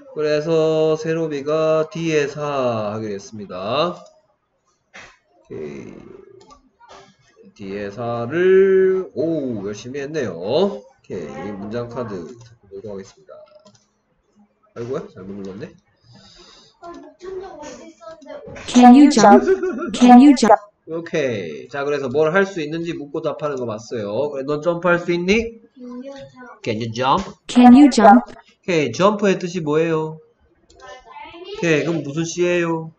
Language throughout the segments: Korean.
그래서 세로비가 D의 4 하게 됐습니다. 오케이. D의 4를 오 열심히 했네요. 오케이. 문장 카드 보도록 하겠습니다. 아이고야 잘못 눌렀네. Can you jump? Can you jump? 오케이. 자, 그래서 뭘 할 수 있는지 묻고 답하는 거 봤어요. 그래, 넌 점프할 수 있니? Can you jump? Can you jump? 오케이. 점프의 뜻이 뭐예요? 오케이. 그럼 무슨 시예요?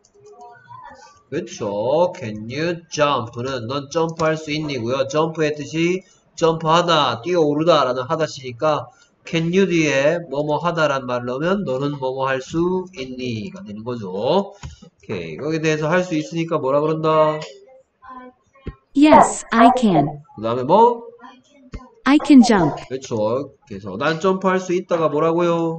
그렇죠. Can you jump는 넌 점프할 수 있니고요. 점프의 뜻이 점프하다, 뛰어오르다 라는 하다시니까 can you 뒤에 뭐뭐 하다란 말을 넣으면 너는 뭐뭐 할 수 있니가 되는 거죠. 오케이. 거기에 대해서 할 수 있으니까 뭐라 그런다? Yes, I can. 그 다음에 뭐? I can jump. 그렇죠. 그래서 난 점프할 수 있다가 뭐라고요?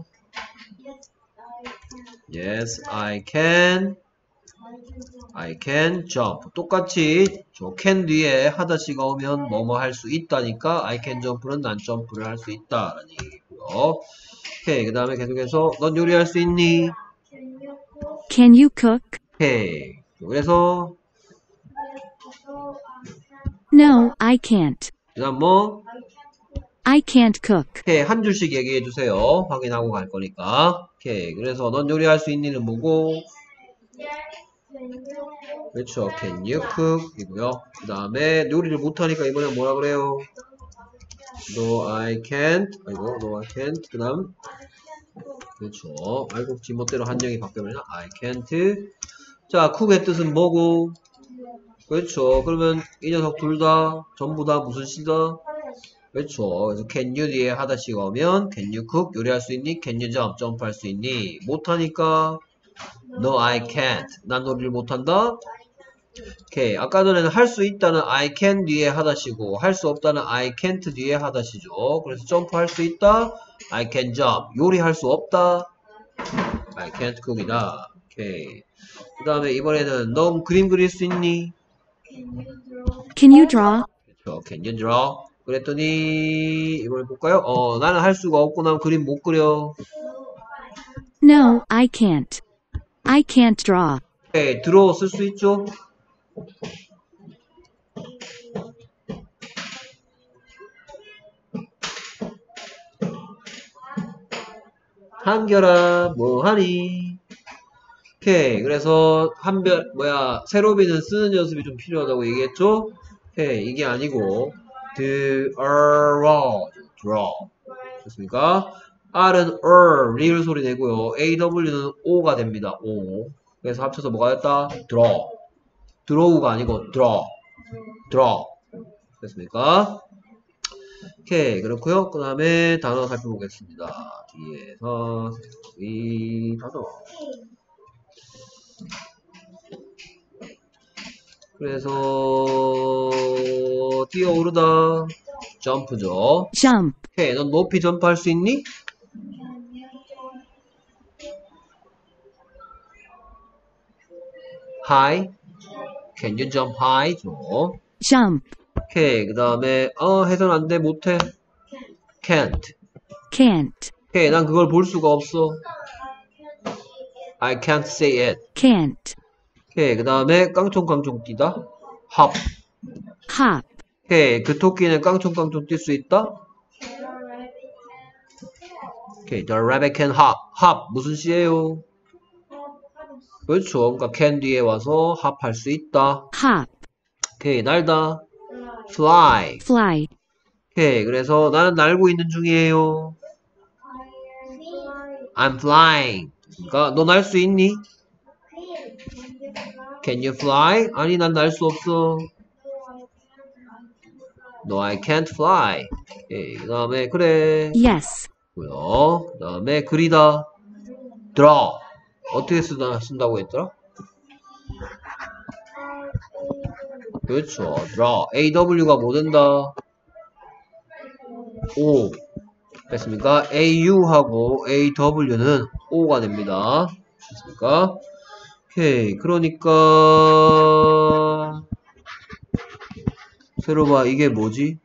Yes, I can. I can jump. 똑같이 저 can 뒤에 하다시가 오면 뭐뭐 할 수 있다니까 I can jump는 난 점프를 할 수 있다라는 얘기고요. 오케이. 그 다음에 계속해서 넌 요리할 수 있니? Can you cook? 오케이. 그래서 No, I can't. 그 다음 뭐? I can't cook. 오케이. 한 줄씩 얘기해 주세요. 확인하고 갈 거니까. 오케이. 그래서 넌 요리할 수 있니는 뭐고? 그렇죠. Can you cook? 이고요. 그 다음에 요리를 못하니까 이번엔 뭐라 그래요? No, I can't. 아이고, no, I can't. 그 다음 그렇죠. 알고 지멋대로 한정이 바뀌면 I can't. 자, cook의 뜻은 뭐고? 그렇죠. 그러면 이 녀석 둘 다 전부 다 무슨 시다? 그렇죠. 그래서 can you 뒤에 하다시가 오면 can you cook? 요리할 수 있니? can you jump? 점프할 수 있니? 못하니까 No, I can't. 난 요리를 못한다. 오케이. 아까 전에는 할 수 있다는 I can 뒤에 하다시고 할 수 없다는 I can't 뒤에 하다시죠. 그래서 점프할 수 있다. I can jump. 요리할 수 없다. I can't cook이다. 오케이. 그 다음에 이번에는 넌 그림 그릴 수 있니? Can you draw? 그렇죠. Can you draw? 그랬더니 이번에 볼까요? 나는 할 수가 없고 난 그림 못 그려. No, I can't. I can't draw. 오케이. draw 쓸 수 있죠? 한결아 뭐하니? 오케이. 그래서 세로비는 쓰는 연습이 좀 필요하다고 얘기했죠? 오케이. 이게 아니고 draw 좋습니까? R은 리을 소리 내고요. AW는 O가 됩니다. O. 그래서 합쳐서 뭐가 됐다? draw가 아니고 draw 됐습니까? 오케이. 그렇고요. 그 다음에 단어 살펴보겠습니다. 뒤에서 이 단어. 그래서 뛰어오르다 점프죠. Jump. 오케이. 넌 높이 점프할 수 있니? High. Can you jump high? 죠. Jump. 오케이. 그 다음에 해선 안 돼. 못해. Can't. Can't. 오케이. 난 그걸 볼 수가 없어. I can't see it. Can't. 오케이. 그 다음에 깡총깡총 뛰다. Hop. Hop. 오케이. 그 토끼는 깡총깡총 뛸 수 있다. 오케이. The rabbit can hop. hop 무슨 시예요? 그렇죠. 그러니까 can 뒤에 와서 hop 할 수 있다. Hop. 오케이. 날다. fly. Fly. 오케이. 그래서 나는 날고 있는 중이에요. I'm flying. 그러니까 너 날 수 있니? Can you fly? 아니 난 날 수 없어. No, I can't fly. 오케이. 그 다음에 그래. Yes. 고요. 그 다음에 그리다. draw. 어떻게 쓴다고 했더라? 그렇죠. draw. AW가 뭐 된다? O. 됐습니까? AU하고 AW는 O가 됩니다. 됐습니까? 오케이. 그러니까 새로 봐. 이게 뭐지?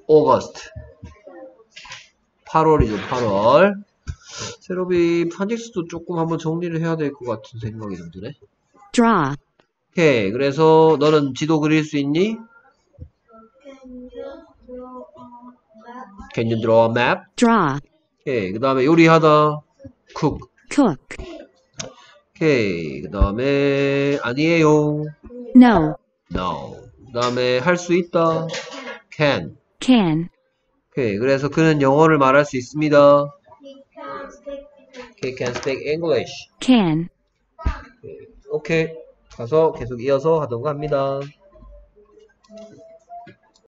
August. 8월이죠, 8월. 세로비 판직스도 조금 한번 정리를 해야 될 것 같은 생각이 좀 드네. draw, 오케이. 그래서 너는 지도 그릴 수 있니? Can you draw a map? draw, 오케이. 그 다음에 요리하다. cook. cook, 오케이. 그 다음에 아니에요. no, no. 그 다음에 할 수 있다. can. can, 오케이. 그래서 그는 영어를 말할 수 있습니다. He can speak English. can. 오케이. 가서 계속 이어서 하던가 합니다.